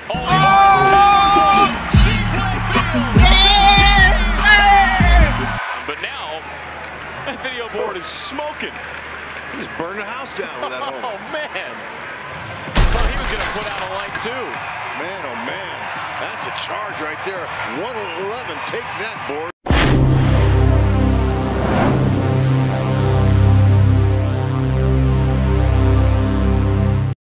Oh! But now, that video board is smoking. He just burned the house down with that home. Oh, man. Thought he was going to put out a light, too. Man, oh, man. That's a charge right there. 111. Take that, board.